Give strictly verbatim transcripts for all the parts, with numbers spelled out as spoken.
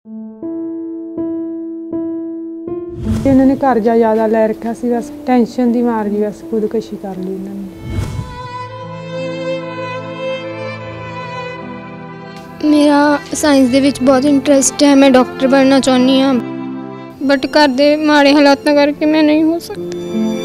इन्होंने कर्जा ज़्यादा लै रखा सी, बस टेंशन की मार जी बस खुदकशी कर ली इन्होंने। मेरा साइंस दे विच बहुत इंटरस्ट है, मैं डॉक्टर बनना चाहनी हाँ, बट घर दे माड़े हालातों करके मैं नहीं हो सकती।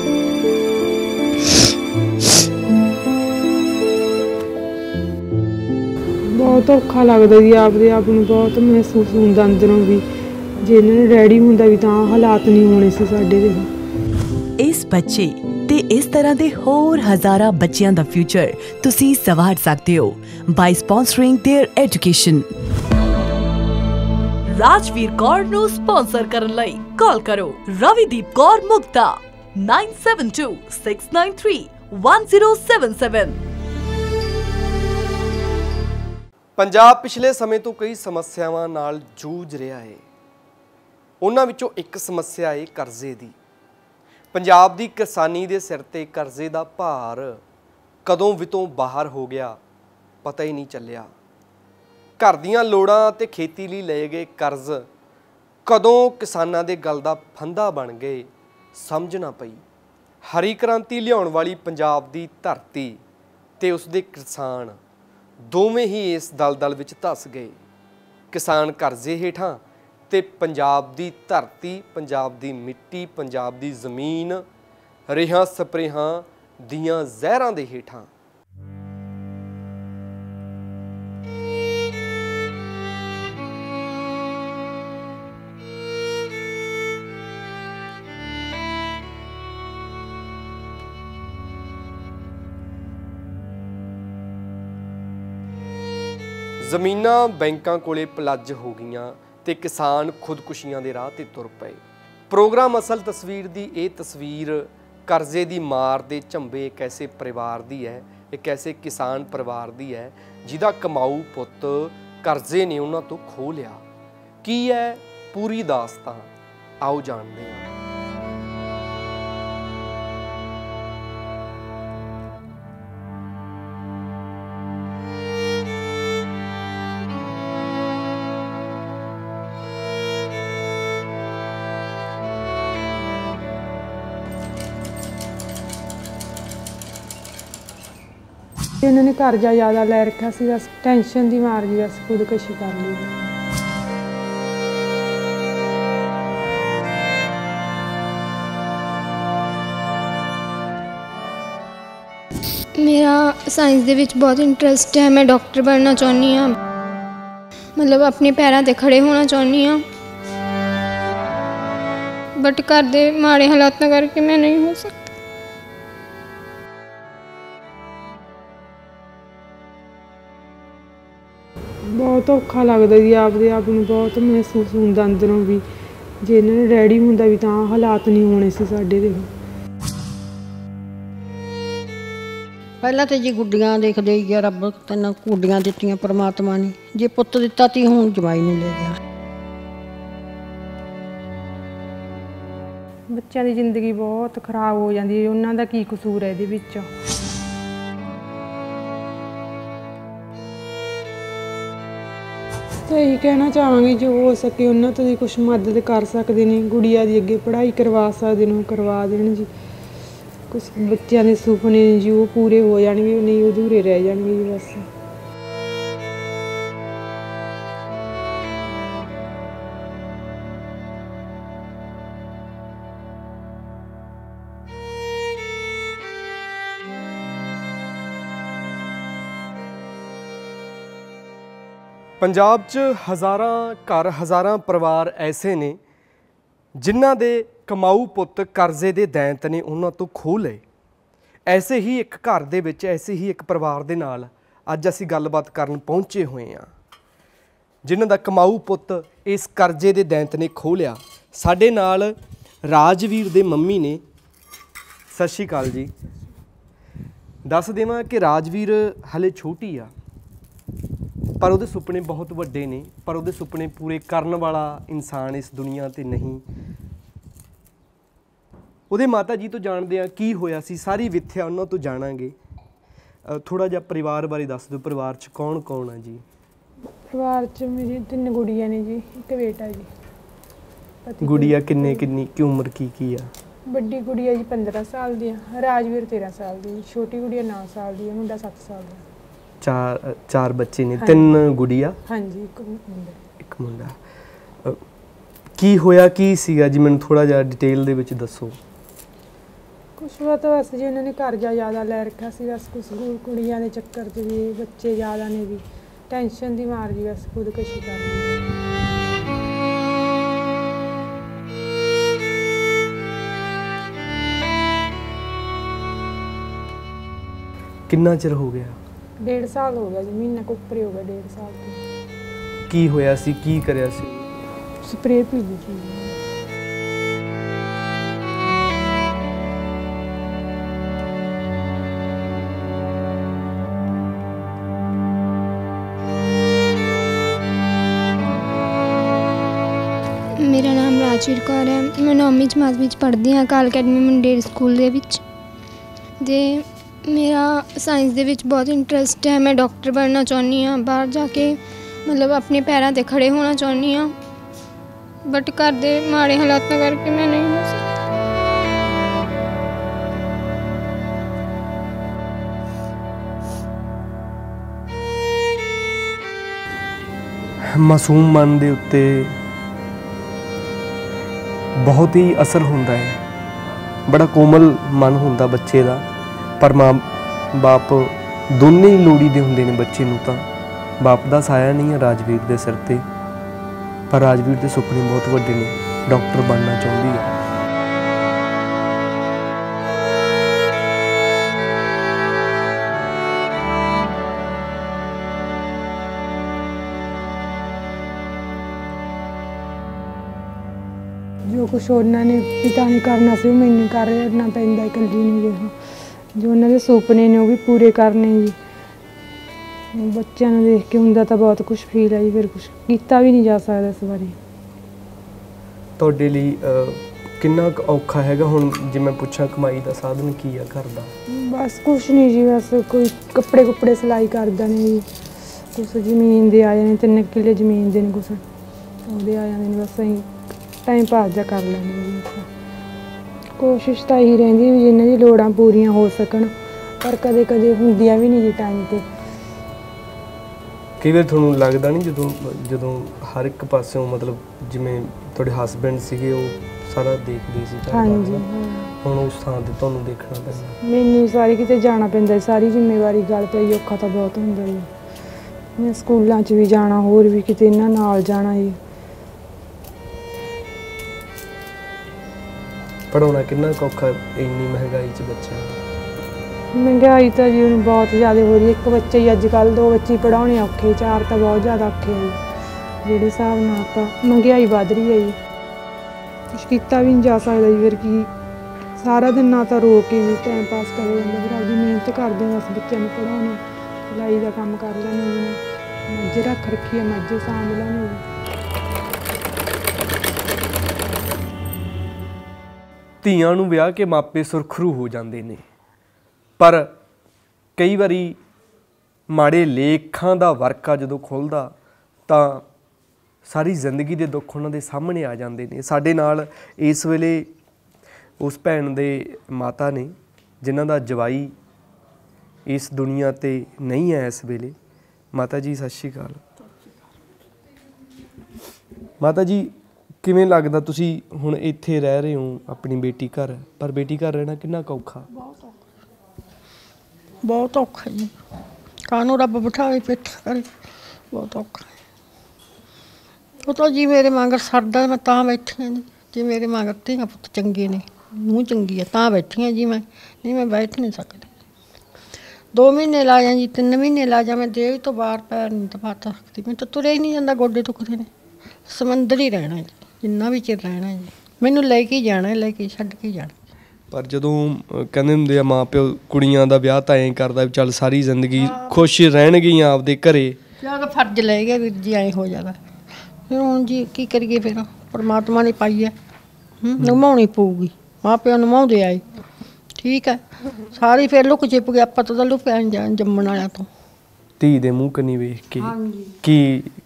बहुत औखा लगता जी, आपदे आप नूं बहुत महसूस होंदा अंदरों भी, जे इन्होंने डैडी हुंदा भी तां हालात नहीं होने सी साडे दे। इस बच्चे ते इस तरह दे होर हज़ारा बच्चियां दा फ्यूचर तुसी सवार सकते हो by sponsoring their education. Rajveer Kaur नू स्पॉन्सर करन लई कॉल करो Ravideep Kaur Mukta nine seven two six nine three one zero seven seven. Punjab पिछले समय तो कई समस्यावां नाल जूझ रहा है। उन्हां विचों एक समस्या है करजे दी। पंजाब दी किसानी दे सिर ते करजे दा भार कदों वितों बाहर हो गया पता ही नहीं चलिया। घर दीआं लोड़ां ते खेती लई लए गए कर्ज कदों किसानां दे गल दा फंदा बन गए समझ ना पई। हरी क्रांति लियाउण वाली पंजाब दी धरती ते उसदे किसान दोवें ही इस दलदल विच धस गए। किसान करजे हेठां ते पंजाब दी धरती, पंजाब दी मिट्टी, पंजाब दी जमीन रेहां स्प्रेहां दियां जहरां दे हेठां। ਜ਼ਮੀਨਾਂ ਬੈਂਕਾਂ ਕੋਲੇ ਪਲੱਜ ਹੋ ਗਈਆਂ ਤੇ ਕਿਸਾਨ ਖੁਦਕੁਸ਼ੀਆਂ ਦੇ ਰਾਹ ਤੇ ਤੁਰ ਪਏ। ਪ੍ਰੋਗਰਾਮ ਅਸਲ ਤਸਵੀਰ ਦੀ ਇਹ ਤਸਵੀਰ ਕਰਜ਼ੇ ਦੀ ਮਾਰ ਦੇ ਝੰਬੇ ਇੱਕ ਐਸੇ ਪਰਿਵਾਰ ਦੀ ਹੈ, ਇੱਕ ਐਸੇ ਕਿਸਾਨ ਪਰਿਵਾਰ ਦੀ ਹੈ ਜਿਹਦਾ ਕਮਾਊ ਪੁੱਤ ਕਰਜ਼ੇ ਨੇ ਉਹਨਾਂ ਤੋਂ ਖੋਹ ਲਿਆ। ਕੀ ਹੈ ਪੂਰੀ ਦਾਸਤਾਨ, ਆਓ ਜਾਣਦੇ ਹਾਂ। इन्होंने कर्जा ज़्यादा लै रखा सी, बस टेंशन की मार जी बस खुदकशी कर ली। मेरा साइंस दे विच बहुत इंटरस्ट है, मैं डॉक्टर बनना चाहनी हाँ, मतलब अपने पैरों ते खड़े होना चाहनी हाँ, बट घर दे माड़े हालातों करके मैं नहीं हो सकती। बहुत औखा लगता जी, आपदे आप नूं बहुत महसूस होंदा अंदरों भी, जे इन्होंने डैडी हुंदा भी तां हालात नहीं होने सी साडे दे। पहला तो जी गुड्डियां देखदे ही रब तैनूं गुड्डियां दित्तियां परमात्मा ने, जे पुत्त दित्ता ती हुण जवाई नूं ले गया। बच्चों की जिंदगी बहुत खराब हो जाती है, उन्हां दा की कसूर है इहदे विच। तो यही कहना चाहांगे जो हो सके उन्होंने तो कुछ मदद कर सकते हैं, गुड़िया की अगे पढ़ाई करवा सकते हैं, करवा देन जी। कुछ बच्चों के सुपने जी वो पूरे हो जाएंगे, नहीं अधूरे रह जाएंगे जी बस। पंजाब च हज़ारां घर हज़ारां परिवार ऐसे ने जिन्हां दे कमाऊ पुੱਤ करजे दे दैंत ने उन्हां तो खोह लए। ऐसे ही एक घर दे विच ऐसे ही एक परिवार दे नाल अज असीं गलबात करन पहुंचे हुए हां जिन्हां दा कमाऊ पुੱਤ इस करजे दे दैंत ने खोह लिया। साडे नाल राजवीर दे मम्मी ने। सत श्री अकाल जी। दस देवां कि राजवीर हले छोटी आ पर उहदे सुपने बहुत वड्डे ने, पर उहदे सुपने पूरे करन वाला इंसान इस दुनिया ते नहीं। उहदे माता जी तो जानते हैं की होया सी, सारी विथ्या उन्हां तो जाणांगे। थोड़ा जिहा परिवार बारे दस दो, परिवार च कौन कौन है जी? ਪਰਿਵਾਰ 'ਚ ਮੇਰੀ ਤਿੰਨ ਗੁੜੀਆਂ ਨੇ ਜੀ, ਇੱਕ ਬੇਟਾ ਜੀ। ਪਤੀ ਗੁੜੀਆ ਕਿੰਨੇ ਕਿੰਨੀ ਕੀ ਉਮਰ ਕੀ ਕੀ ਆ? ਵੱਡੀ ਗੁੜੀਆ ਜੀ ਪੰਦਰਾਂ ਸਾਲ ਦੀ ਆ, ਰਾਜਵੀਰ ਤੇਰਾਂ ਸਾਲ ਦੀ, ਛੋਟੀ ਗੁੜੀਆ ਨੌ ਸਾਲ ਦੀ ਹੈ, ਮੁੰਡਾ ਸੱਤ ਸਾਲ ਦਾ। ਚਾਰ ਚਾਰ ਬੱਚੇ ਨੇ, ਤਿੰਨ ਗੁੜੀਆ? ਹਾਂਜੀ, ਇੱਕ ਮੁੰਡਾ। ਇੱਕ ਮੁੰਡਾ। ਅ, ਕੀ ਹੋਇਆ ਕੀ ਸੀਗਾ ਜੀ, ਮੈਨੂੰ ਥੋੜਾ ਜਿਹਾ ਡਿਟੇਲ ਦੇ ਵਿੱਚ ਦੱਸੋ। ਕੁਛ ਪਤਾ ਬਸ ਜੀ, ਉਹਨਾਂ ਨੇ ਕਰਜ਼ਾ ਜ਼ਿਆਦਾ ਲੈ ਰੱਖਿਆ ਸੀ, ਬਸ ਕੁਛ ਕੁ- ਕੁੜੀਆਂ ਦੇ ਚੱਕਰ 'ਚ ਵੀ ਬੱਚੇ ਜ਼ਿਆਦਾ ਨੇ ਵੀ, ਟੈਨਸ਼ਨ ਦੀ ਮਾਰ ਜੀ ਬਸ ਖੁਦਕੁਸ਼ੀ ਕਰ ਲਈ। ਕਿੰਨਾ ਚਿਰ ਹੋ ਗਿਆ? ਡੇਢ ਸਾਲ ਹੋ ਗਿਆ ਜੀ, ਮਹੀਨਾ ਕੁ ਉੱਪਰ ਹੀ ਹੋ ਗਿਆ, ਡੇਢ ਸਾਲ ਤੋਂ। ਕੀ ਹੋਇਆ ਸੀ, ਕੀ ਕਰਿਆ ਸੀ? ਸਪਰੇਅ ਪੀਦੀ ਸੀ। ਮੇਰਾ ਨਾਮ ਰਾਜਵੀਰ ਕੌਰ ਹੈ। ਮੈਂ ਨੌਵੀਂ ਜਮਾਤ ਵਿੱਚ ਪੜ੍ਹਦੀ ਹਾਂ ਅਕਾਲ ਅਕੈਡਮੀ ਮੰਡੇਰ ਸਕੂਲ ਦੇ ਵਿੱਚ। ਅਤੇ ਮੇਰਾ ਸਾਇੰਸ ਦੇ ਵਿੱਚ ਬਹੁਤ ਇੰਟਰਸਟ ਹੈ। ਮੈਂ ਡਾਕਟਰ ਬਣਨਾ ਚਾਹੁੰਦੀ ਹਾਂ, ਬਾਹਰ ਜਾ ਕੇ ਮਤਲਬ ਆਪਣੇ ਪੈਰਾਂ 'ਤੇ ਖੜ੍ਹੇ ਹੋਣਾ ਚਾਹੁੰਦੀ ਹਾਂ, ਬਟ ਘਰ ਦੇ ਮਾੜੇ ਹਾਲਾਤਾਂ ਕਰਕੇ ਮੈਂ ਨਹੀਂ ਹੋ ਸਕਦੀ। ਮਾਸੂਮ ਮਨ ਦੇ ਉੱਤੇ ਬਹੁਤ ਹੀ ਅਸਰ ਹੁੰਦਾ ਹੈ। ਬੜਾ ਕੋਮਲ ਮਨ ਹੁੰਦਾ ਬੱਚੇ ਦਾ, ਪਰ ਮਾਂ ਬਾਪ ਦੋਨੇ ਹੀ ਲੋੜੀਂਦੇ ਹੁੰਦੇ ਨੇ ਬੱਚੇ ਨੂੰ। ਤਾਂ ਬਾਪ ਦਾ ਸਾਇਆ ਨਹੀਂ ਹੈ ਰਾਜਵੀਰ ਦੇ ਸਿਰ 'ਤੇ, ਪਰ ਰਾਜਵੀਰ ਦੇ ਸੁਪਨੇ ਬਹੁਤ ਵੱਡੇ ਨੇ, ਡਾਕਟਰ ਬਣਨਾ ਚਾਹੁੰਦੀ ਹੈ। ਜੋ ਕੁਛ ਉਹਨਾਂ ਨੇ ਪਿਤਾ ਨੇ ਕਰਨਾ ਸੀ ਉਹ ਮੈਨੂੰ ਕਰਨਾ ਪੈਂਦਾ ਇਕੱਲੀ ਨੂੰ। ਦੇਖੋ ਜੋ ਉਹਨਾਂ ਦੇ ਸੁਪਨੇ ਨੇ ਉਹ ਵੀ ਪੂਰੇ ਕਰਨੇ ਜੀ। ਬੱਚਿਆਂ ਨੂੰ ਦੇਖ ਕੇ ਹੁੰਦਾ ਤਾਂ ਬਹੁਤ ਕੁਛ ਫੀਲ ਹੈ ਜੀ, ਫਿਰ ਕੁਛ ਕੀਤਾ ਵੀ ਨਹੀਂ ਜਾ ਸਕਦਾ ਇਸ ਬਾਰੇ। ਤੁਹਾਡੇ ਲਈ ਅਹ, ਕਿੰਨਾ ਕੁ ਔਖਾ ਹੈਗਾ ਹੁਣ, ਜੇ ਮੈਂ ਪੁੱਛਾਂ ਕਮਾਈ ਦਾ ਸਾਧਨ ਕੀ ਆ ਘਰ ਦਾ? ਬਸ ਕੁਛ ਨਹੀਂ ਜੀ, ਬਸ ਕੋਈ ਕੱਪੜੇ ਕੁੱਪੜੇ ਸਿਲਾਈ ਕਰਦਾ ਨੇ ਜੀ, ਕੁਛ ਜ਼ਮੀਨ ਦੇ ਆ ਜਾਂਦੇ, ਤਿੰਨ ਕਿੱਲੇ ਜ਼ਮੀਨ ਦੇ ਨੇ, ਕੁਛ ਉਹਦੇ ਆ ਜਾਂਦੇ ਨੇ, ਬਸ ਅਸੀਂ ਟਾਈਮ ਪਾਸ ਜਾ ਕਰ ਲੈਂਦੇ ਜੀ। ਕੋਸ਼ਿਸ਼ ਤਾਂ ਇਹੀ ਰਹਿੰਦੀ ਵੀ ਜਿਨ੍ਹਾਂ ਦੀ ਲੋੜਾਂ ਪੂਰੀਆਂ ਹੋ ਸਕਣ, ਪਰ ਕਦੇ ਕਦੇ ਹੁੰਦੀਆਂ ਵੀ ਨਹੀਂ ਜੀ ਟਾਈਮ 'ਤੇ। ਕਈ ਵਾਰ ਤੁਹਾਨੂੰ ਲੱਗਦਾ ਨਹੀਂ ਜਦੋਂ ਜਦੋਂ ਹਰ ਇੱਕ ਪਾਸਿਓਂ ਮਤਲਬ ਜਿਵੇਂ ਤੁਹਾਡੇ ਹਸਬੈਂਡ ਸੀਗੇ ਉਹ ਸਾਰਾ ਦੇਖਦੇ ਸੀ ਘਰ ਦਾ, ਹਾਂਜੀ, ਹੁਣ ਉਸ ਥਾਂ 'ਤੇ ਤੁਹਾਨੂੰ ਦੇਖਣਾ ਪੈਂਦਾ? ਮੈਨੂੰ ਸਾਰੀ ਕਿਤੇ ਜਾਣਾ ਪੈਂਦਾ, ਸਾਰੀ ਜ਼ਿੰਮੇਵਾਰੀ ਗੱਲ ਪਈ, ਔਖਾ ਤਾਂ ਬਹੁਤ ਹੁੰਦਾ ਜੀ। ਮੈਂ ਸਕੂਲਾਂ 'ਚ ਵੀ ਜਾਣਾ, ਹੋਰ ਵੀ ਕਿਤੇ ਇਹਨਾਂ ਨਾਲ ਜਾਣਾ ਜੀ। ਪੜ੍ਹਾਉਣਾ ਕਿੰਨਾ ਕੁ ਔਖਾ ਇੰਨੀ ਮਹਿੰਗਾਈ 'ਚ ਬੱਚਾ? ਮਹਿੰਗਾਈ ਤਾਂ ਜੀ ਹੁਣ ਬਹੁਤ ਜ਼ਿਆਦਾ ਹੋ ਰਹੀ ਹੈ। ਇੱਕ ਬੱਚਾ ਹੀ ਅੱਜ ਕੱਲ੍ਹ, ਦੋ ਬੱਚੇ ਪੜ੍ਹਾਉਣੇ ਔਖੇ, ਚਾਰ ਤਾਂ ਬਹੁਤ ਜ਼ਿਆਦਾ ਔਖੇ ਹੈ ਜੀ। ਜਿਹੜੇ ਹਿਸਾਬ ਨਾਲ ਆਪਾਂ ਮਹਿੰਗਾਈ ਵੱਧ ਰਹੀ ਹੈ ਜੀ, ਕੁਛ ਕੀਤਾ ਵੀ ਨਹੀਂ ਜਾ ਸਕਦਾ ਜੀ। ਫਿਰ ਕੀ ਸਾਰਾ ਦਿਨ ਨਾ ਤਾਂ ਰੋ ਕੇ ਜੀ ਟਾਈਮ ਪਾਸ ਕਰਿਆ ਜਾਂਦਾ, ਫਿਰ ਆਪਦੀ ਮਿਹਨਤ ਕਰਦੇ ਹਾਂ, ਬਸ ਬੱਚਿਆਂ ਨੂੰ ਪੜ੍ਹਾਉਣੇ, ਸਿਲਾਈ ਦਾ ਕੰਮ ਕਰ ਲੈਂਦੇ ਜੀ, ਮੱਝ ਰੱਖ ਰੱਖੀ ਹੈ, ਮੱਝ ਸਾਂਭ ਲੈਂਦੇ ਜੀ। ਧੀਆਂ ਨੂੰ ਵਿਆਹ ਕੇ ਮਾਪੇ ਸੁਰਖਰੂ ਹੋ ਜਾਂਦੇ ਨੇ, ਪਰ ਕਈ ਵਾਰੀ ਮਾੜੇ ਲੇਖਾਂ ਦਾ ਵਰਕਾ ਜਦੋਂ ਖੁੱਲ੍ਹਦਾ ਤਾਂ ਸਾਰੀ ਜ਼ਿੰਦਗੀ ਦੇ ਦੁੱਖ ਉਹਨਾਂ ਦੇ ਸਾਹਮਣੇ ਆ ਜਾਂਦੇ ਨੇ। ਸਾਡੇ ਨਾਲ ਇਸ ਵੇਲੇ ਉਸ ਭੈਣ ਦੇ ਮਾਤਾ ਨੇ ਜਿਨ੍ਹਾਂ ਦਾ ਜਵਾਈ ਇਸ ਦੁਨੀਆ 'ਤੇ ਨਹੀਂ ਹੈ ਇਸ ਵੇਲੇ। ਮਾਤਾ ਜੀ ਸਤਿ ਸ਼੍ਰੀ ਅਕਾਲ। ਮਾਤਾ ਜੀ ਕਿਵੇਂ ਲੱਗਦਾ, ਤੁਸੀਂ ਹੁਣ ਇੱਥੇ ਰਹਿ ਰਹੇ ਹੋ ਆਪਣੀ ਬੇਟੀ ਘਰ, ਪਰ ਬੇਟੀ ਘਰ ਰਹਿਣਾ ਕਿੰਨਾ ਕੁ ਔਖਾ? ਬਹੁਤ ਔਖਾ, ਬਹੁਤ ਔਖਾ ਜੀ। ਕਾਹਨੂੰ ਰੱਬ ਬਿਠਾਵੇ ਪਿੱਠ ਕਰੇ, ਬਹੁਤ ਔਖਾ। ਉਹ ਤਾਂ ਜੀ ਮੇਰੇ ਮਗਰ ਸਰਦਾ, ਮੈਂ ਤਾਂ ਬੈਠੀ ਹਾਂ ਜੀ। ਜੇ ਮੇਰੇ ਮਗਰ ਧੀਆਂ ਪੁੱਤ ਚੰਗੇ ਨੇ, ਨੂੰਹ ਚੰਗੀ ਆ, ਤਾਂ ਬੈਠੀ ਹਾਂ ਜੀ ਮੈਂ, ਨਹੀਂ ਮੈਂ ਬੈਠ ਨਹੀਂ ਸਕਦੀ। ਦੋ ਮਹੀਨੇ ਲਾ ਜਾਂ ਜੀ, ਤਿੰਨ ਮਹੀਨੇ ਲਾ ਜਾ, ਮੈਂ ਦੇਹ ਤੋਂ ਬਾਹਰ ਪੈਰ ਨਹੀਂ ਦਬਾ ਸਕਦੀ। ਮੈਨੂੰ ਤਾਂ ਤੁਰਿਆ ਹੀ ਨਹੀਂ ਜਾਂਦਾ, ਗੋਡੇ ਦੁਖਦੇ ਨੇ। ਸਮੁੰਦਰ ਹੀ ਰਹਿਣਾ ਜੀ, ਜਿੰਨਾ ਵੀ ਚਿਰ ਰਹਿਣਾ ਜੀ। ਮੈਨੂੰ ਲੈ ਕੇ ਜਾਣਾ, ਲੈ ਕੇ ਛੱਡ ਕੇ ਜਾਣਾ। ਪਰ ਜਦੋਂ ਅਹ ਕਹਿੰਦੇ ਹੁੰਦੇ ਆ ਮਾਂ ਪਿਓ ਕੁੜੀਆਂ ਦਾ ਵਿਆਹ ਤਾਂ ਐਂ ਕਰਦਾ ਵੀ ਚੱਲ ਸਾਰੀ ਜ਼ਿੰਦਗੀ ਖੁਸ਼ ਰਹਿਣਗੀਆਂ ਆਪਦੇ ਘਰੇ, ਜਾਂ ਫਰਜ਼ ਲੈ ਗਿਆ ਵੀਰ ਜੀ, ਐਂ ਹੋ ਜਾਂਦਾ। ਫਿਰ ਹੁਣ ਜੀ ਕੀ ਕਰੀਏ, ਫਿਰ ਪਰਮਾਤਮਾ ਨੇ ਪਾਈ ਹੈ, ਨਿਭਾਉਣੀ ਪਊਗੀ। ਮਾਂ ਪਿਓ ਨਿਭਾਉਂਦੇ ਆਏ, ਠੀਕ ਹੈ। ਸਾਰੀ ਫਿਰ ਲੁੱਕ ਛਿਪ ਗਿਆ, ਆਪਾਂ ਤਾਂ ਲੁਕਿਆ ਜਾਂ ਜੰਮਣ ਵਾਲਿਆਂ ਤੋਂ। ਧੀ ਦੇ ਮੂੰਹ ਕੰਨੀ ਵੇਖ ਕੇ ਹਾਂਜੀ। ਕੀ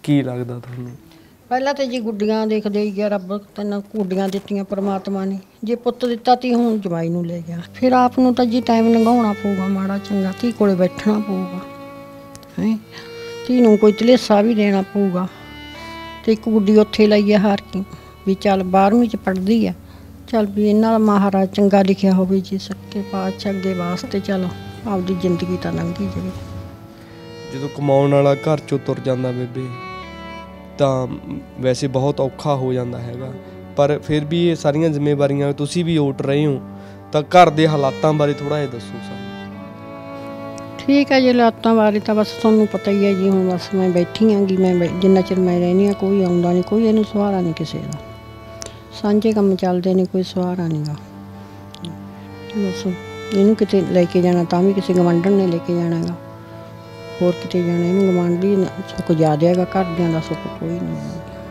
ਕੀ ਲੱਗਦਾ ਤੁਹਾਨੂੰ? ਪਹਿਲਾਂ ਤਾਂ ਜੀ ਗੁੱਡੀਆਂ ਦੇਖਦੇ ਹੀ ਗਿਆ ਰੱਬ, ਤੈਨੂੰ ਗੁੱਡੀਆਂ ਦਿੱਤੀਆਂ ਪਰਮਾਤਮਾ ਨੇ, ਜੇ ਪੁੱਤ ਦਿੱਤਾ ਤੀ ਹੁਣ ਜਵਾਈ ਨੂੰ ਲੈ ਗਿਆ। ਫਿਰ ਆਪ ਨੂੰ ਤਾਂ ਜੀ ਟਾਈਮ ਲੰਘਾਉਣਾ ਪਊਗਾ, ਮਾੜਾ ਚੰਗਾ ਧੀ ਕੋਲੇ ਬੈਠਣਾ ਪਊਗਾ ਹੈ, ਧੀ ਨੂੰ ਕੋਈ ਧਲੇਸਾ ਵੀ ਦੇਣਾ ਪਊਗਾ। ਅਤੇ ਇੱਕ ਗੁੱਡੀ ਉੱਥੇ ਲਈ ਆ ਹਾਰ ਕੇ ਵੀ ਚੱਲ ਬਾਰ੍ਹਵੀਂ 'ਚ ਪੜ੍ਹਦੀ ਆ, ਚੱਲ ਵੀ ਇਹਨਾਂ ਦਾ ਮਹਾਰਾਜ ਚੰਗਾ ਲਿਖਿਆ ਹੋਵੇ ਜੀ ਸੱਚੇ ਪਾਤਸ਼ਾਹ ਅੱਗੇ ਵਾਸਤੇ, ਚੱਲ ਆਪਦੀ ਜ਼ਿੰਦਗੀ ਤਾਂ ਲੰਘੀ ਜਾਵੇ। ਜਦੋਂ ਕਮਾਉਣ ਵਾਲਾ ਘਰ 'ਚੋਂ ਤੁਰ ਜਾਂਦਾ ਬੇਬੇ ਤਾਂ ਵੈਸੇ ਬਹੁਤ ਔਖਾ ਹੋ ਜਾਂਦਾ ਹੈਗਾ, ਪਰ ਫਿਰ ਵੀ ਇਹ ਸਾਰੀਆਂ ਜ਼ਿੰਮੇਵਾਰੀਆਂ ਤੁਸੀਂ ਵੀ ਓਟ ਰਹੇ ਹੋ, ਤਾਂ ਘਰ ਦੇ ਹਾਲਾਤਾਂ ਬਾਰੇ ਥੋੜ੍ਹਾ ਜਿਹਾ ਦੱਸੋ ਸਾਨੂੰ। ਠੀਕ ਹੈ ਜੀ, ਹਾਲਾਤਾਂ ਬਾਰੇ ਤਾਂ ਬਸ ਤੁਹਾਨੂੰ ਪਤਾ ਹੀ ਹੈ ਜੀ। ਹੁਣ ਬਸ ਮੈਂ ਬੈਠੀ ਆਂਗੀ, ਮੈਂ ਬੈ- ਜਿੰਨਾ ਚਿਰ ਮੈਂ ਰਹਿੰਦੀ ਹਾਂ ਕੋਈ ਆਉਂਦਾ ਨਹੀਂ, ਕੋਈ ਇਹਨੂੰ ਸਹਾਰਾ ਨਹੀਂ ਕਿਸੇ ਦਾ, ਸਾਂਝੇ ਕੰਮ ਚੱਲਦੇ ਨੇ, ਕੋਈ ਸਹਾਰਾ ਨਹੀਂ ਗਾ। ਬਸ ਇਹਨੂੰ ਕਿਤੇ ਲੈ ਕੇ ਜਾਣਾ ਤਾਂ ਵੀ ਕਿਸੇ ਗਵਾਂਢਣ ਨੇ ਲੈ ਕੇ ਜਾਣਾ ਗਾ, ਹੋਰ ਕਿਤੇ ਜਾਣਾ ਇਹਨੂੰ ਗਵਾਂਢੀ ਸੁੱਖ ਜ਼ਿਆਦਾ ਹੈਗਾ, ਘਰਦਿਆਂ ਦਾ ਸੁੱਖ ਕੋਈ ਨਹੀਂ।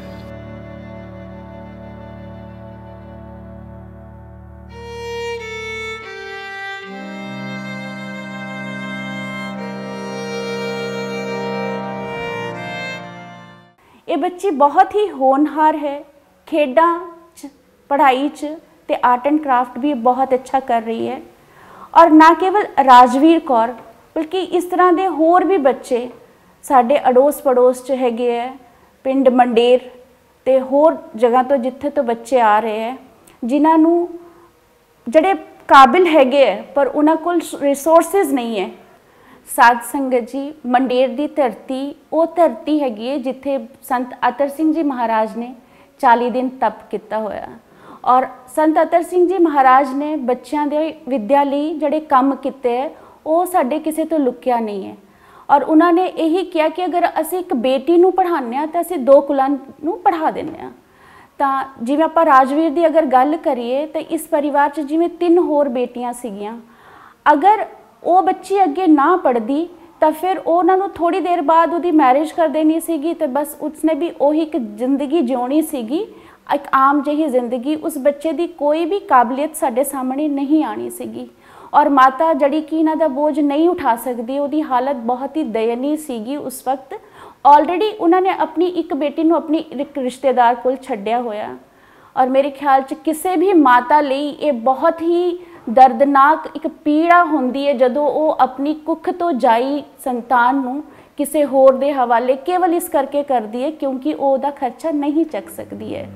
ਇਹ ਬੱਚੀ ਬਹੁਤ ਹੀ ਹੋਣਹਾਰ ਹੈ, ਖੇਡਾਂ 'ਚ ਪੜ੍ਹਾਈ 'ਚ ਤੇ ਆਰਟ ਐਂਡ ਕਰਾਫਟ ਵੀ ਬਹੁਤ ਅੱਛਾ ਕਰ ਰਹੀ ਹੈ। ਔਰ ਨਾ ਕੇਵਲ ਰਾਜਵੀਰ ਕੌਰ ਬਲਕਿ ਇਸ ਤਰ੍ਹਾਂ ਦੇ ਹੋਰ ਵੀ ਬੱਚੇ ਸਾਡੇ ਅੜੋਸ ਪੜੋਸ 'ਚ ਹੈਗੇ ਹੈ, ਪਿੰਡ ਮੰਡੇਰ ਤੇ ਹੋਰ ਜਗ੍ਹਾ ਤੋਂ ਜਿੱਥੇ ਤੋਂ ਬੱਚੇ ਆ ਰਹੇ ਹੈ, ਜਿਨ੍ਹਾਂ ਨੂੰ ਜਿਹੜੇ ਕਾਬਿਲ ਹੈਗੇ ਹੈ ਪਰ ਉਹਨਾਂ ਕੋਲ ਰਿਸੋਰਸਿਸ ਨਹੀਂ ਹੈ। ਸਾਧ ਸੰਗਤ ਜੀ, ਮੰਡੇਰ ਦੀ ਧਰਤੀ ਉਹ ਧਰਤੀ ਹੈਗੀ ਹੈ ਜਿੱਥੇ ਸੰਤ ਅਤਰ ਸਿੰਘ ਜੀ ਮਹਾਰਾਜ ਨੇ ਚਾਲੀ ਦਿਨ ਤਪ ਕੀਤਾ ਹੋਇਆ, ਔਰ ਸੰਤ ਅਤਰ ਸਿੰਘ ਜੀ ਮਹਾਰਾਜ ਨੇ ਬੱਚਿਆਂ ਦੇ ਵਿੱਦਿਆ ਲਈ ਜਿਹੜੇ ਕੰਮ ਕੀਤੇ ਹੈ ਉਹ ਸਾਡੇ ਕਿਸੇ ਤੋਂ ਲੁਕਿਆ ਨਹੀਂ ਹੈ। ਔਰ ਉਹਨਾਂ ਨੇ ਇਹੀ ਕਿਹਾ ਕਿ ਅਗਰ ਅਸੀਂ ਇੱਕ ਬੇਟੀ ਨੂੰ ਪੜ੍ਹਾਉਂਦੇ ਹਾਂ ਤਾਂ ਅਸੀਂ ਦੋ ਕੁਲਾਂ ਨੂੰ ਪੜ੍ਹਾ ਦਿੰਦੇ ਹਾਂ। ਤਾਂ ਜਿਵੇਂ ਆਪਾਂ ਰਾਜਵੀਰ ਦੀ ਅਗਰ ਗੱਲ ਕਰੀਏ ਤਾਂ ਇਸ ਪਰਿਵਾਰ 'ਚ ਜਿਵੇਂ ਤਿੰਨ ਹੋਰ ਬੇਟੀਆਂ ਸੀਗੀਆਂ, ਅਗਰ ਉਹ ਬੱਚੀ ਅੱਗੇ ਨਾ ਪੜ੍ਹਦੀ ਤਾਂ ਫਿਰ ਉਹਨਾਂ ਨੂੰ ਥੋੜ੍ਹੀ ਦੇਰ ਬਾਅਦ ਉਹਦੀ ਮੈਰਿਜ ਕਰ ਦੇਣੀ ਸੀਗੀ, ਤੇ ਬਸ ਉਸਨੇ ਵੀ ਉਹੀ ਇੱਕ ਜ਼ਿੰਦਗੀ ਜਿਉਣੀ ਸੀਗੀ, ਇੱਕ ਆਮ ਜਿਹੀ ਜ਼ਿੰਦਗੀ। ਉਸ ਬੱਚੇ ਦੀ ਕੋਈ ਵੀ ਕਾਬਲੀਅਤ ਸਾਡੇ ਸਾਹਮਣੇ ਨਹੀਂ ਆਣੀ ਸੀਗੀ, ਔਰ ਮਾਤਾ ਜਿਹੜੀ ਕਿ ਇਹਨਾਂ ਦਾ ਬੋਝ ਨਹੀਂ ਉਠਾ ਸਕਦੀ, ਉਹਦੀ ਹਾਲਤ ਬਹੁਤ ਹੀ ਦਇਨੀ ਸੀਗੀ ਉਸ ਵਕਤ। ਆਲਰੇਡੀ ਉਹਨਾਂ ਨੇ ਆਪਣੀ ਇੱਕ ਬੇਟੀ ਨੂੰ ਆਪਣੀ ਇੱਕ ਰਿਸ਼ਤੇਦਾਰ ਕੋਲ ਛੱਡਿਆ ਹੋਇਆ, ਔਰ ਮੇਰੇ ਖਿਆਲ 'ਚ ਕਿਸੇ ਵੀ ਮਾਤਾ ਲਈ ਇਹ ਬਹੁਤ ਹੀ ਦਰਦਨਾਕ ਇੱਕ ਪੀੜਾ ਹੁੰਦੀ ਹੈ ਜਦੋਂ ਉਹ ਆਪਣੀ ਕੁੱਖ ਤੋਂ ਜਾਈ ਸੰਤਾਨ ਨੂੰ ਕਿਸੇ ਹੋਰ ਦੇ ਹਵਾਲੇ ਕੇਵਲ ਇਸ ਕਰਕੇ ਕਰਦੀ ਹੈ ਕਿਉਂਕਿ ਉਹ ਉਹਦਾ ਖਰਚਾ ਨਹੀਂ ਚੱਕ ਸਕਦੀ ਹੈ।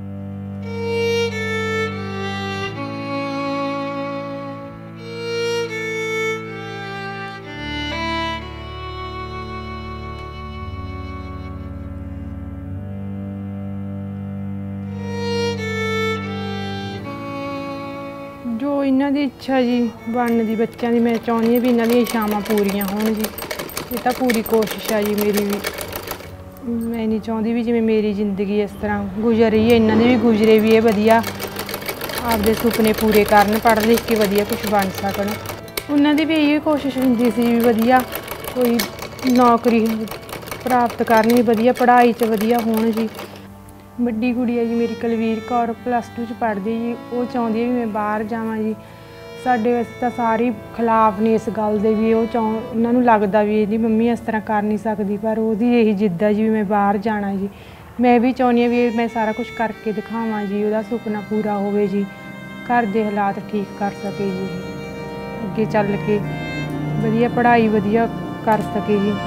ਜੋ ਇਹਨਾਂ ਦੀ ਇੱਛਾ ਜੀ ਬਣਨ ਦੀ ਬੱਚਿਆਂ ਦੀ, ਮੈਂ ਚਾਹੁੰਦੀ ਹਾਂ ਵੀ ਇਹਨਾਂ ਦੀਆਂ ਇੱਛਾਵਾਂ ਪੂਰੀਆਂ ਹੋਣ ਜੀ। ਇਹ ਤਾਂ ਪੂਰੀ ਕੋਸ਼ਿਸ਼ ਆ ਜੀ ਮੇਰੀ ਵੀ। ਮੈਂ ਨਹੀਂ ਚਾਹੁੰਦੀ ਵੀ ਜਿਵੇਂ ਮੇਰੀ ਜ਼ਿੰਦਗੀ ਇਸ ਤਰ੍ਹਾਂ ਗੁਜ਼ਰ ਰਹੀ ਹੈ ਇਹਨਾਂ ਦੀ ਵੀ ਗੁਜ਼ਰੇ, ਵੀ ਇਹ ਵਧੀਆ ਆਪਦੇ ਸੁਪਨੇ ਪੂਰੇ ਕਰਨ, ਪੜ੍ਹ ਲਿਖ ਕੇ ਵਧੀਆ ਕੁਝ ਬਣ ਸਕਣ। ਉਹਨਾਂ ਦੀ ਵੀ ਇਹੀ ਕੋਸ਼ਿਸ਼ ਹੁੰਦੀ ਸੀ ਵੀ ਵਧੀਆ ਕੋਈ ਨੌਕਰੀ ਪ੍ਰਾਪਤ ਕਰਨੀ, ਵਧੀਆ ਪੜ੍ਹਾਈ 'ਚ ਵਧੀਆ ਹੋਣ ਜੀ। ਵੱਡੀ ਕੁੜੀ ਹੈ ਜੀ ਮੇਰੀ ਕੁਲਵੀਰ ਕੌਰ, ਪਲੱਸ ਟੂ 'ਚ ਪੜ੍ਹਦੀ ਜੀ। ਉਹ ਚਾਹੁੰਦੀ ਹੈ ਵੀ ਮੈਂ ਬਾਹਰ ਜਾਵਾਂ ਜੀ। ਸਾਡੇ ਵਾਸਤੇ ਤਾਂ ਸਾਰੇ ਖਿਲਾਫ ਨੇ ਇਸ ਗੱਲ ਦੇ, ਵੀ ਉਹ ਚਾਹ ਉਹਨਾਂ ਨੂੰ ਲੱਗਦਾ ਵੀ ਇਹਦੀ ਮੰਮੀ ਇਸ ਤਰ੍ਹਾਂ ਕਰ ਨਹੀਂ ਸਕਦੀ, ਪਰ ਉਹਦੀ ਇਹੀ ਜਿੱਦ ਹੈ ਜੀ ਵੀ ਮੈਂ ਬਾਹਰ ਜਾਣਾ ਜੀ। ਮੈਂ ਵੀ ਚਾਹੁੰਦੀ ਹਾਂ ਵੀ ਮੈਂ ਸਾਰਾ ਕੁਝ ਕਰਕੇ ਦਿਖਾਵਾਂ ਜੀ, ਉਹਦਾ ਸੁਪਨਾ ਪੂਰਾ ਹੋਵੇ ਜੀ, ਘਰ ਦੇ ਹਾਲਾਤ ਠੀਕ ਕਰ ਸਕੇ ਜੀ, ਅੱਗੇ ਚੱਲ ਕੇ ਵਧੀਆ ਪੜ੍ਹਾਈ ਵਧੀਆ ਕਰ ਸਕੇ ਜੀ।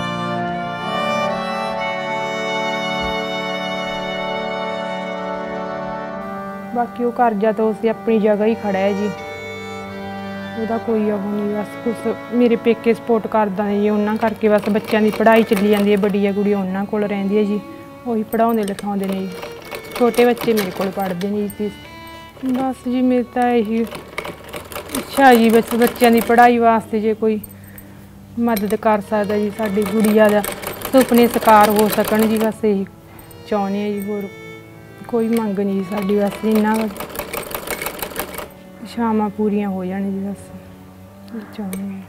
ਬਾਕੀ ਉਹ ਕਰਜ਼ਾ ਤਾਂ ਉਸੇ ਆਪਣੀ ਜਗ੍ਹਾ ਹੀ ਖੜਾ ਹੈ ਜੀ, ਉਹਦਾ ਕੋਈ ਉਹ ਨਹੀਂ। ਬਸ ਕੁਛ ਮੇਰੇ ਪੇਕੇ ਸਪੋਰਟ ਕਰਦਾ ਨੇ ਜੀ, ਉਹਨਾਂ ਕਰਕੇ ਬਸ ਬੱਚਿਆਂ ਦੀ ਪੜ੍ਹਾਈ ਚੱਲੀ ਜਾਂਦੀ ਹੈ। ਵੱਡੀ ਆ ਕੁੜੀ ਉਹਨਾਂ ਕੋਲ ਰਹਿੰਦੀ ਹੈ ਜੀ, ਉਹੀ ਪੜ੍ਹਾਉਂਦੇ ਲਿਖਾਉਂਦੇ ਨੇ ਜੀ। ਛੋਟੇ ਬੱਚੇ ਮੇਰੇ ਕੋਲ ਪੜ੍ਹਦੇ ਨੇ ਜੀ। ਬਸ ਜੀ ਮੇਰੀ ਤਾਂ ਇਹੀ ਇੱਛਾ ਜੀ, ਬਸ ਬੱਚਿਆਂ ਦੀ ਪੜ੍ਹਾਈ ਵਾਸਤੇ ਜੇ ਕੋਈ ਮਦਦ ਕਰ ਸਕਦਾ ਜੀ, ਸਾਡੀ ਗੁੜੀਆ ਦਾ ਸੁਪਨੇ ਸਾਕਾਰ ਹੋ ਸਕਣ ਜੀ, ਬਸ ਇਹੀ ਚਾਹੁੰਦੇ ਹਾਂ ਜੀ। ਹੋਰ ਕੋਈ ਮੰਗ ਨਹੀਂ ਸਾਡੀ, ਬਸ ਇੰਨਾ ਇੱਛਾਵਾਂ ਪੂਰੀਆਂ ਹੋ ਜਾਣ ਜੀ, ਬਸ ਚਾਹੁੰਦੇ ਹਾਂ।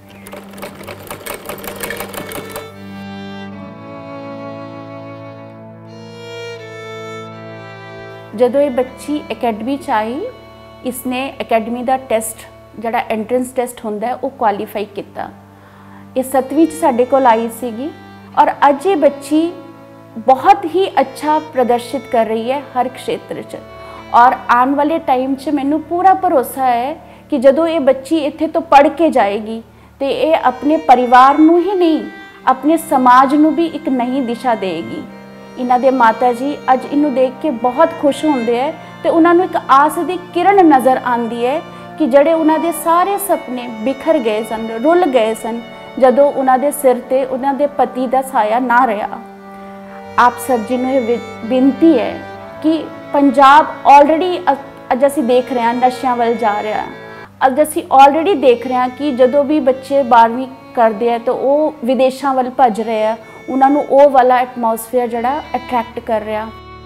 ਜਦੋਂ ਇਹ ਬੱਚੀ ਅਕੈਡਮੀ 'ਚ ਆਈ, ਇਸਨੇ ਅਕੈਡਮੀ ਦਾ ਟੈਸਟ ਜਿਹੜਾ ਐਂਟਰੈਂਸ ਟੈਸਟ ਹੁੰਦਾ ਉਹ ਕੁਆਲੀਫਾਈ ਕੀਤਾ। ਇਹ ਸੱਤਵੀਂ 'ਚ ਸਾਡੇ ਕੋਲ ਆਈ ਸੀਗੀ, ਔਰ ਅੱਜ ਇਹ ਬੱਚੀ बहुत ही अच्छा प्रदर्शित कर रही है हर क्षेत्र 'ਚ और आने वाले टाइम 'ਚ ਮੈਨੂੰ पूरा भरोसा है कि ਜਦੋਂ ਇਹ ਬੱਚੀ ਇੱਥੇ ਤੋਂ ਪੜ੍ਹ ਕੇ ਜਾਏਗੀ ਤੇ ਇਹ ਆਪਣੇ ਪਰਿਵਾਰ ਨੂੰ ਹੀ ਨਹੀਂ ਆਪਣੇ ਸਮਾਜ ਨੂੰ ਵੀ ਇੱਕ ਨਈ ਦਿਸ਼ਾ ਦੇਗੀ। ਇਹਨਾਂ ਦੇ ਮਾਤਾ ਜੀ ਅੱਜ ਇਹਨੂੰ ਦੇਖ ਕੇ ਬਹੁਤ ਖੁਸ਼ ਹੁੰਦੇ ਹੈ ਤੇ ਉਹਨਾਂ ਨੂੰ ਇੱਕ ਆਸ ਦੀ ਕਿਰਨ ਨਜ਼ਰ ਆਉਂਦੀ ਹੈ ਕਿ ਜਿਹੜੇ ਉਹਨਾਂ ਦੇ ਸਾਰੇ ਸੁਪਨੇ ਬਿਖਰ ਗਏ ਸਨ, ਰੁੱਲ ਗਏ ਸਨ ਜਦੋਂ ਉਹਨਾਂ ਦੇ ਸਿਰ ਤੇ ਉਹਨਾਂ ਦੇ ਪਤੀ ਦਾ ਸਾਇਆ ਨਾ ਰਿਹਾ। ਆਪ ਸਭ ਜੀ ਨੂੰ ਇਹ ਬੇਨਤੀ ਹੈ ਕਿ ਪੰਜਾਬ ਆਲਰੇਡੀ ਅੱਜ ਅਸੀਂ ਦੇਖ ਰਹੇ ਹਾਂ ਨਸ਼ਿਆਂ ਵੱਲ ਜਾ ਰਿਹਾ। ਅੱਜ ਅਸੀਂ ਆਲਰੇਡੀ ਦੇਖ ਰਹੇ ਹਾਂ ਕਿ ਜਦੋਂ ਵੀ ਬੱਚੇ ਬਾਰ੍ਹਵੀਂ ਕਰਦੇ ਆ ਤਾਂ ਉਹ ਵਿਦੇਸ਼ਾਂ ਵੱਲ ਭੱਜ ਰਹੇ ਆ, ਉਹਨਾਂ ਨੂੰ ਉਹ ਵਾਲਾ ਐਟਮੋਸਫੇਅਰ ਜਿਹੜਾ ਅਟਰੈਕਟ ਕਰ ਰਿਹਾ।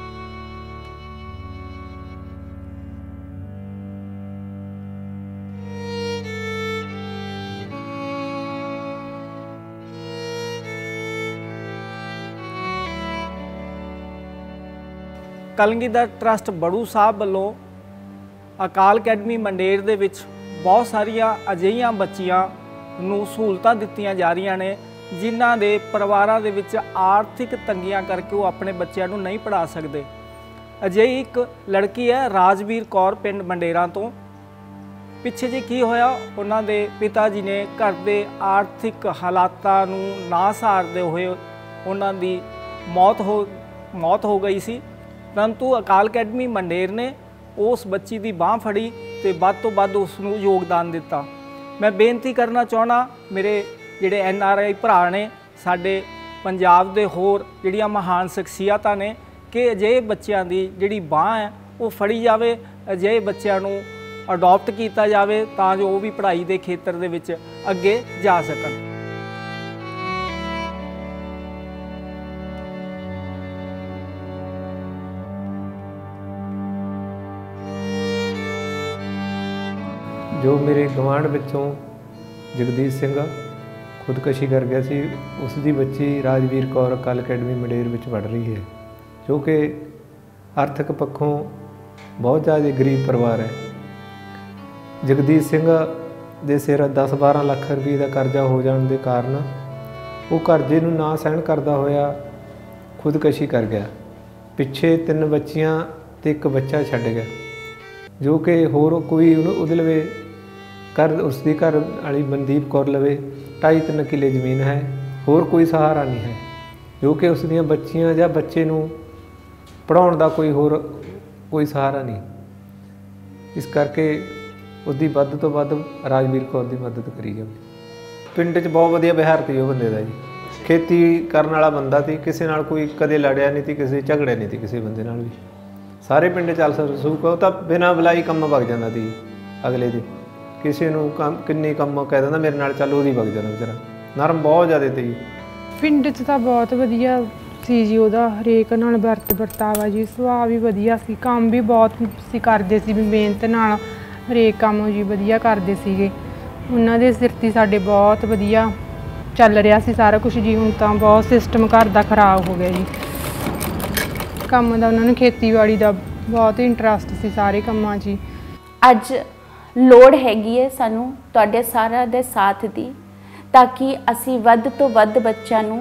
ਕਲਗੀਧਰ ਟਰਸਟ ਬੜੂ ਸਾਹਿਬ ਵੱਲੋਂ ਅਕਾਲ ਅਕੈਡਮੀ ਮੰਡੇਰ ਦੇ ਵਿੱਚ ਬਹੁਤ ਸਾਰੀਆਂ ਅਜਿਹੀਆਂ ਬੱਚੀਆਂ ਨੂੰ ਸਹੂਲਤਾਂ ਦਿੱਤੀਆਂ ਜਾ ਰਹੀਆਂ ਨੇ ਜਿਨ੍ਹਾਂ ਦੇ ਪਰਿਵਾਰਾਂ ਦੇ ਵਿੱਚ ਆਰਥਿਕ ਤੰਗੀਆਂ ਕਰਕੇ ਉਹ ਆਪਣੇ ਬੱਚਿਆਂ ਨੂੰ ਨਹੀਂ ਪੜ੍ਹਾ ਸਕਦੇ। ਅਜਿਹੀ ਇੱਕ ਲੜਕੀ ਹੈ ਰਾਜਵੀਰ ਕੌਰ ਪਿੰਡ ਮੰਡੇਰਾਂ ਤੋਂ। ਪਿੱਛੇ ਜੀ ਕੀ ਹੋਇਆ, ਉਹਨਾਂ ਦੇ ਪਿਤਾ ਜੀ ਨੇ ਘਰ ਦੇ ਆਰਥਿਕ ਹਾਲਾਤਾਂ ਨੂੰ ਨਾ ਸਹਾਰਦੇ ਹੋਏ ਉਹਨਾਂ ਦੀ ਮੌਤ ਹੋ ਮੌਤ ਹੋ ਗਈ ਸੀ। परंतु अकाल अकैडमी मंडेर ने उस बच्ची की बाँह फड़ी तो ਵੱਧ तो ਵੱਧ उसनूं योगदान दिता। मैं बेनती करना चाहना मेरे जिहड़े एन आर आई भरा ने साडे पंजाब दे होर जिहड़ियां महान शख्सियतां ने कि अजिहे बच्चों की जिहड़ी बाँह है वो फड़ी जाए, अजिहे बच्चों नूं अडॉप्ट किया जाए तां जो वो भी पढ़ाई के खेत्र दे विच अगे जा सकन। जो मेरे गवांढ विचों जगदीश सिंह खुदकशी कर गया सी, उसकी बच्ची राजवीर कौर अकाल अकैडमी मंडेर विच पढ़ रही है, जो कि आर्थिक पक्षों बहुत ज़्यादा गरीब परिवार है। जगदीश सिंह दे सिर दस बारह लाख रुपये का करजा हो जाने के कारण वो करजे नूं ना सहन करता होया खुदकशी कर गया। पिछे तीन बच्चियां ते एक बच्चा छड्ड गया, जो कि होर कोई उहदे लवे घर उसकी घर वाली मनदीप कौर लवे ढाई तीन किले जमीन है, होर कोई सहारा नहीं है, जो कि उसदियां बच्चियां या बच्चे नूं पढ़ाउण दा कोई होर कोई सहारा नहीं। इस करके उसकी वध तो वध राजवीर कौर की मदद करी जाए। पिंड च बहुत वधिया बिहार ती वो बंदे दा जी, खेती करन वाला बंदा सी, किसी नाल कोई कदे लड़िया नहीं थी, किसी झगड़िया नहीं थी किसी बंदे नाल भी। सारे पिंड चल सूक तो बिना बुलाई कम वग जाता थी अगले दी, किसी नूं कम किन्नी कम कह दिंदा मेरे नाल चल ओहदी वग जाना बेचारा, नरम बहुत ज़्यादा थी। ਪਿੰਡ 'ਚ ਤਾਂ ਬਹੁਤ ਵਧੀਆ ਸੀ ਜੀ, ਉਹਦਾ ਹਰੇਕ ਨਾਲ ਵਰਤ ਵਰਤਾਵਾ ਜੀ, ਸੁਭਾਅ ਵੀ ਵਧੀਆ ਸੀ, ਕੰਮ ਵੀ ਬਹੁਤ ਸੀ ਕਰਦੇ ਸੀ ਵੀ ਮਿਹਨਤ ਨਾਲ ਹਰੇਕ ਕੰਮ ਜੀ ਵਧੀਆ ਕਰਦੇ ਸੀਗੇ। ਉਹਨਾਂ ਦੇ ਸਿਰ 'ਤੇ ਸਾਡੇ ਬਹੁਤ ਵਧੀਆ ਚੱਲ ਰਿਹਾ ਸੀ ਸਾਰਾ ਕੁਝ ਜੀ। ਹੁਣ ਤਾਂ ਬਹੁਤ ਸਿਸਟਮ ਘਰ ਦਾ ਖਰਾਬ ਹੋ ਗਿਆ ਜੀ। ਕੰਮ ਦਾ ਉਹਨਾਂ ਨੂੰ ਖੇਤੀਬਾੜੀ ਦਾ ਬਹੁਤ ਇੰਟਰਸਟ ਸੀ ਸਾਰੇ ਕੰਮਾਂ 'ਚ। ਅੱਜ ਲੋੜ ਹੈਗੀ ਹੈ ਸਾਨੂੰ ਤੁਹਾਡੇ ਸਾਰਿਆਂ ਦੇ ਸਾਥ ਦੀ, ਤਾਂ ਕਿ ਅਸੀਂ ਵੱਧ ਤੋਂ ਵੱਧ ਬੱਚਿਆਂ ਨੂੰ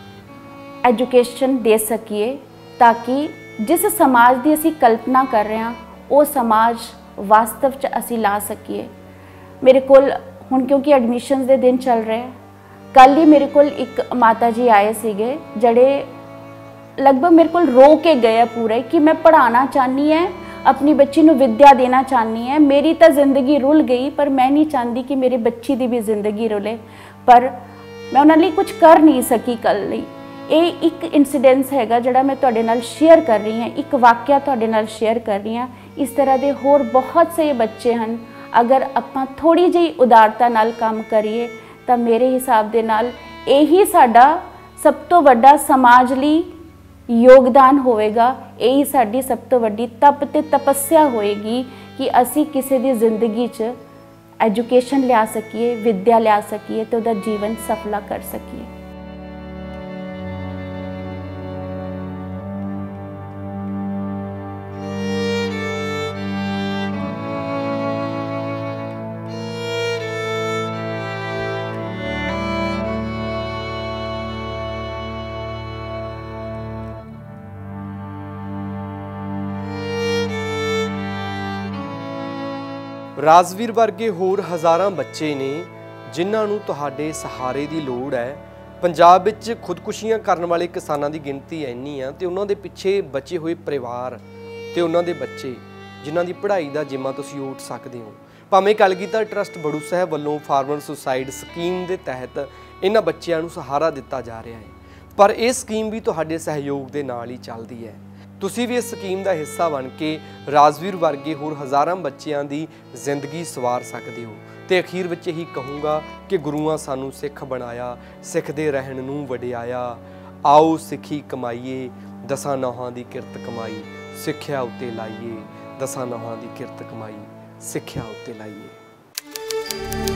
ਐਜੂਕੇਸ਼ਨ ਦੇ ਸਕੀਏ, ਤਾਂ ਕਿ ਜਿਸ ਸਮਾਜ ਦੀ ਅਸੀਂ ਕਲਪਨਾ ਕਰ ਰਹੇ ਹਾਂ ਉਹ ਸਮਾਜ ਵਾਸਤਵ 'ਚ ਅਸੀਂ ਲਾ ਸਕੀਏ। ਮੇਰੇ ਕੋਲ ਹੁਣ ਕਿਉਂਕਿ ਐਡਮਿਸ਼ਨਸ ਦੇ ਦਿਨ ਚੱਲ ਰਹੇ, ਕੱਲ੍ਹ ਹੀ ਮੇਰੇ ਕੋਲ ਇੱਕ ਮਾਤਾ ਜੀ ਆਏ ਸੀਗੇ ਜਿਹੜੇ लगभग मेरे को रो के गए पूरे कि मैं पढ़ाना चाहनी है, अपनी बच्ची ਨੂੰ विद्या देना चाहनी है, मेरी तो जिंदगी रुल गई पर मैं नहीं चाहती कि मेरी बच्ची की भी जिंदगी रुले, पर मैं उन्होंने लिए कुछ कर नहीं सकी कल ਲਈ। ਇਹ ਇੱਕ ਇਨਸੀਡੈਂਸ ਹੈਗਾ ਜਿਹੜਾ ਮੈਂ ਤੁਹਾਡੇ ਨਾਲ ਸ਼ੇਅਰ ਕਰ ਰਹੀ ਹਾਂ, ਇੱਕ ਵਾਕਿਆ ਤੁਹਾਡੇ ਨਾਲ ਸ਼ੇਅਰ ਕਰ ਰਹੀ ਹਾਂ। ਇਸ ਤਰ੍ਹਾਂ ਦੇ ਹੋਰ ਬਹੁਤ ਸੇ ਬੱਚੇ ਹਨ। ਅਗਰ ਆਪਾਂ ਥੋੜੀ ਜਿਹੀ ਉਦਾਰਤਾ ਨਾਲ ਕੰਮ ਕਰੀਏ ਤਾਂ ਮੇਰੇ ਹਿਸਾਬ ਦੇ ਨਾਲ ਇਹੀ ਸਾਡਾ ਸਭ ਤੋਂ ਵੱਡਾ ਸਮਾਜ ਲਈ योगदान होएगा। यही साड़ी सब तो वड्डी तप ते तपस्या होएगी कि असी किसी दी जिंदगी च एजुकेशन लिया सकीए, विद्या लिया सकीए तो उहदा जीवन सफला कर सकीए। ਰਾਜਵੀਰ ਵਰਗੇ ਹੋਰ ਹਜ਼ਾਰਾਂ ਬੱਚੇ ਨੇ ਜਿਨ੍ਹਾਂ ਨੂੰ ਤੁਹਾਡੇ ਸਹਾਰੇ ਦੀ ਲੋੜ ਹੈ। ਪੰਜਾਬ ਵਿੱਚ ਖੁਦਕੁਸ਼ੀਆਂ ਕਰਨ ਵਾਲੇ ਕਿਸਾਨਾਂ ਦੀ ਗਿਣਤੀ ਇੰਨੀ ਆ ਤੇ ਉਹਨਾਂ ਦੇ ਪਿੱਛੇ ਬਚੇ ਹੋਏ ਪਰਿਵਾਰ ਤੇ ਉਹਨਾਂ ਦੇ ਬੱਚੇ ਜਿਨ੍ਹਾਂ ਦੀ ਪੜ੍ਹਾਈ ਦਾ ਜਿੰਮਾ ਤੁਸੀਂ ਉੱਠ ਸਕਦੇ ਹੋ। ਭਾਵੇਂ ਕਲਗੀਧਰ ਟਰੱਸਟ ਬੜੂ ਸਾਹਿਬ ਵੱਲੋਂ ਫਾਰਮਰ ਸੁਸਾਇਡ ਸਕੀਮ ਦੇ ਤਹਿਤ ਇਹਨਾਂ ਬੱਚਿਆਂ ਨੂੰ ਸਹਾਰਾ ਦਿੱਤਾ ਜਾ ਰਿਹਾ ਹੈ, ਪਰ ਇਹ ਸਕੀਮ ਵੀ ਤੁਹਾਡੇ ਸਹਿਯੋਗ ਦੇ ਨਾਲ ਹੀ ਚੱਲਦੀ ਹੈ। ਤੁਸੀਂ ਵੀ ਇਸ ਸਕੀਮ ਦਾ ਹਿੱਸਾ ਬਣ ਕੇ ਰਾਜਵੀਰ ਵਰਗੇ ਹੋਰ ਹਜ਼ਾਰਾਂ ਬੱਚਿਆਂ ਦੀ ਜ਼ਿੰਦਗੀ ਸਵਾਰ ਸਕਦੇ ਹੋ। ਤੇ ਅਖੀਰ ਵਿੱਚ ਇਹੀ ਕਹੂੰਗਾ ਕਿ ਗੁਰੂਆਂ ਸਾਨੂੰ ਸਿੱਖ ਬਣਾਇਆ, ਸਿੱਖਦੇ ਰਹਿਣ ਨੂੰ ਵਡਿਆਇਆ। ਆਓ ਸਿੱਖੀ ਕਮਾਈਏ, ਦਸਾਂ ਨੌਹਾਂ ਦੀ ਕਿਰਤ ਕਮਾਈ ਸਿੱਖਿਆ ਉੱਤੇ ਲਾਈਏ। ਦਸਾਂ ਨੌਹਾਂ ਦੀ ਕਿਰਤ ਕਮਾਈ ਸਿੱਖਿਆ ਉੱਤੇ ਲਾਈਏ।